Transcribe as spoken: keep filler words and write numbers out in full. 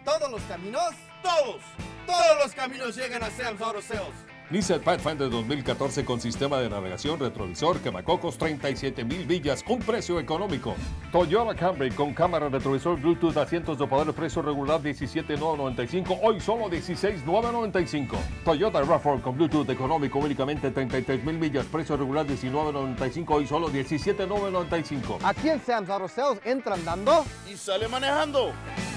todos los caminos, ¡Todos! todos los caminos llegan a Sam's Auto Sales. Nissan Pathfinder dos mil catorce con sistema de navegación, retrovisor, quemacocos, treinta y siete mil millas, un precio económico. Toyota Camry con cámara, retrovisor, Bluetooth, asientos de poder, precio regular diecisiete mil novecientos noventa y cinco, hoy solo dieciséis mil novecientos noventa y cinco. Toyota RAV cuatro con Bluetooth económico, únicamente treinta y tres mil millas, precio regular diecinueve mil novecientos noventa y cinco, hoy solo diecisiete mil novecientos noventa y cinco. Aquí en Sam's Auto Sales entran dando Y sale manejando.